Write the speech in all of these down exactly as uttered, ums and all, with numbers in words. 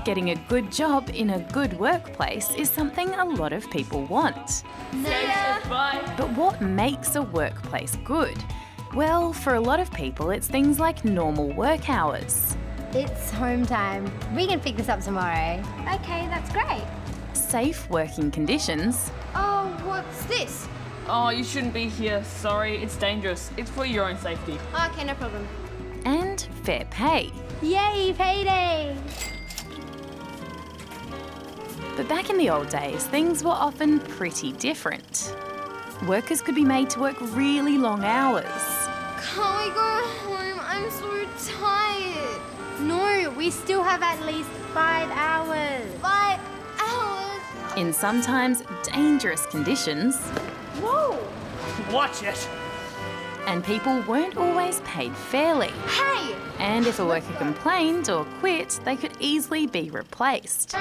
Getting a good job in a good workplace is something a lot of people want. See ya. Bye. But what makes a workplace good? Well, for a lot of people, it's things like normal work hours. It's home time. We can pick this up tomorrow. Okay, that's great. Safe working conditions. Oh, what's this? Oh, you shouldn't be here. Sorry, it's dangerous. It's for your own safety. Okay, no problem. And fair pay. Yay, payday! But back in the old days, things were often pretty different. Workers could be made to work really long hours. Can't we go home? I'm so tired. No, we still have at least five hours. Five hours? In sometimes dangerous conditions. Whoa! Watch it. And people weren't always paid fairly. Hey! And if a worker complained or quit, they could easily be replaced.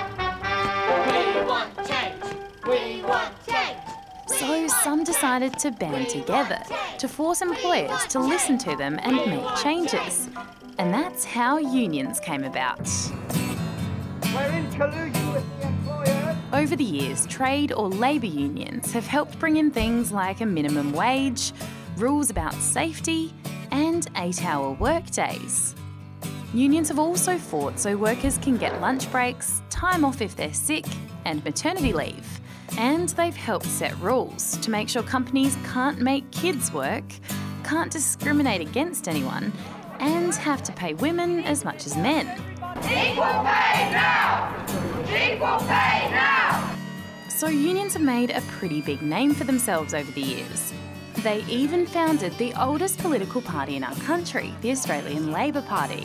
We want change! We want change! So some decided to band together to force employers to listen to them and make changes. And that's how unions came about. We're in collusion with the employers. Over the years, trade or labour unions have helped bring in things like a minimum wage, rules about safety, and eight-hour workdays. Unions have also fought so workers can get lunch breaks, time off if they're sick, and maternity leave. And they've helped set rules to make sure companies can't make kids work, can't discriminate against anyone, and have to pay women as much as men. Equal pay now! Equal pay now! So unions have made a pretty big name for themselves over the years. They even founded the oldest political party in our country, the Australian Labor Party.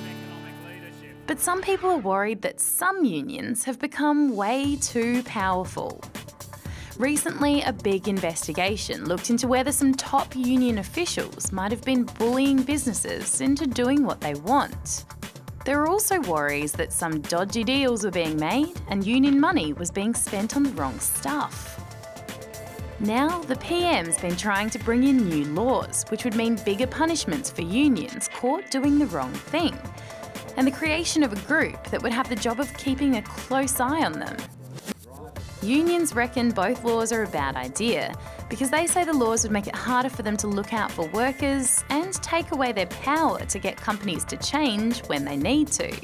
But some people are worried that some unions have become way too powerful. Recently, a big investigation looked into whether some top union officials might have been bullying businesses into doing what they want. There are also worries that some dodgy deals were being made and union money was being spent on the wrong stuff. Now, the P M's been trying to bring in new laws, which would mean bigger punishments for unions caught doing the wrong thing, and the creation of a group that would have the job of keeping a close eye on them. Unions reckon both laws are a bad idea because they say the laws would make it harder for them to look out for workers and take away their power to get companies to change when they need to.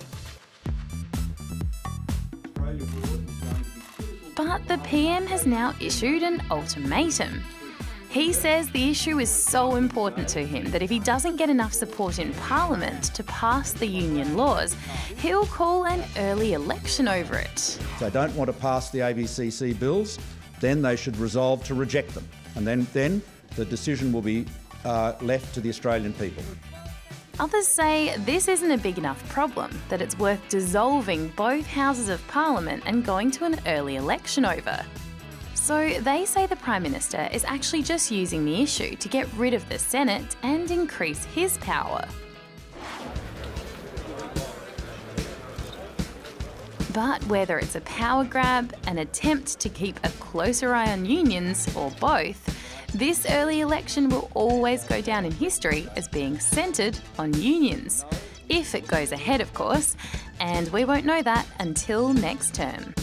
But the P M has now issued an ultimatum. He says the issue is so important to him that if he doesn't get enough support in Parliament to pass the union laws, he'll call an early election over it. If they don't want to pass the A B C C bills, then they should resolve to reject them. And then, then the decision will be uh, left to the Australian people. Others say this isn't a big enough problem, that it's worth dissolving both houses of Parliament and going to an early election over. So they say the Prime Minister is actually just using the issue to get rid of the Senate and increase his power. But whether it's a power grab, an attempt to keep a closer eye on unions, or both, this early election will always go down in history as being centred on unions. If it goes ahead, of course, and we won't know that until next term.